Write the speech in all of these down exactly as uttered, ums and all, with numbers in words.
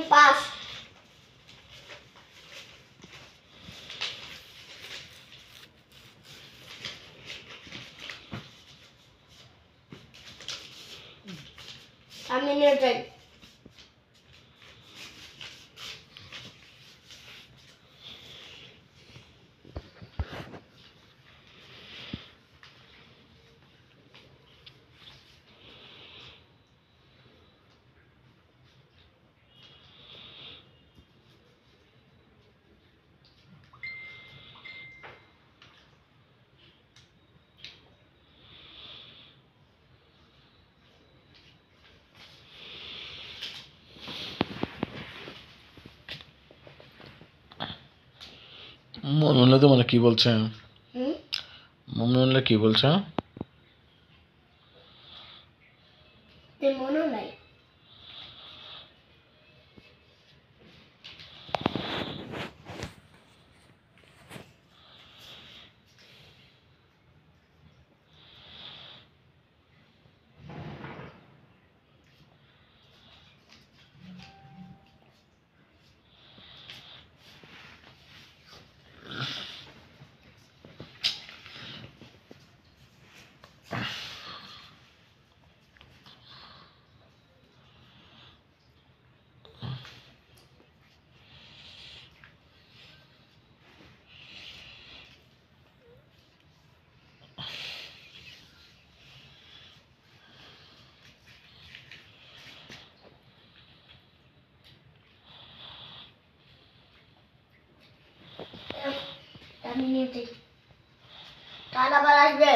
pass আমি নিয়ে যাই মনে তোমার কি বলছে হুম মনে কি বলছে তে মনে নাই আমি নিয়ে যাই কাল আবার আসবে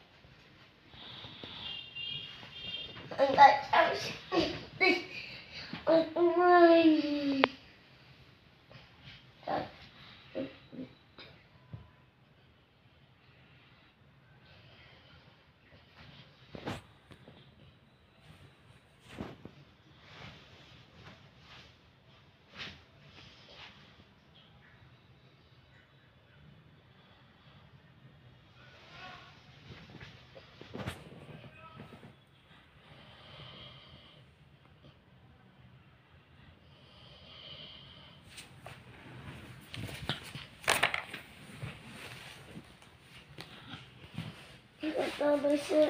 বসে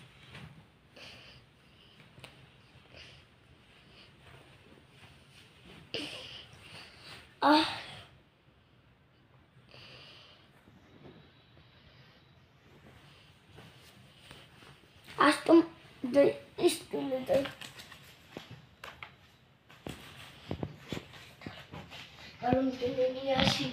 আহ আসতাম স্কুলে যাই কারণ কিনে নিয়ে আসি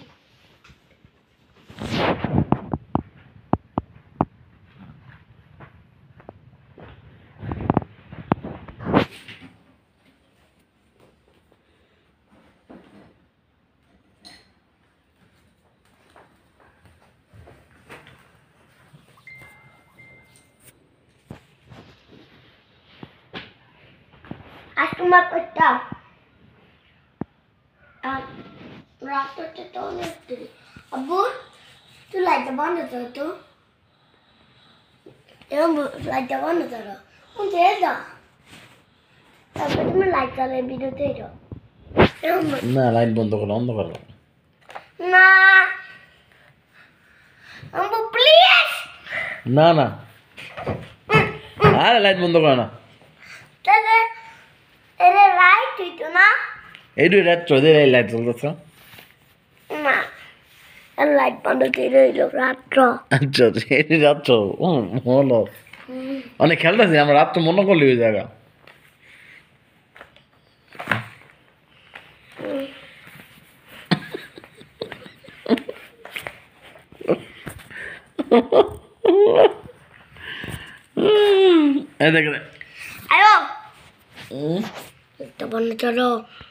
তোমার পেটটা রাত হচ্ছে তো অনেক দেরি আব্বু তুই লাইটটা বন্ধ করো তো এরকম লাইটটা বন্ধ করো কোনটা যা তারপরে তুমি লাইট চালিয়ে ভিডিওতে যাও না লাইট বন্ধ করো অন্ধ করো না আব্বু প্লিজ না না আরে লাইট বন্ধ করো না তাহলে এরে লাইট হইতো না এইটু রাত চোদ্দ লাইট চলতেছে না লাইট বন্ধ করে রইল রাত্র আচ্ছা এই রাত্র ও হলো অনেক খেলতেছি আমরা রাত্র মনে করলি ওই জায়গা এই দেখ আয়ো একটা বন্ধ চলো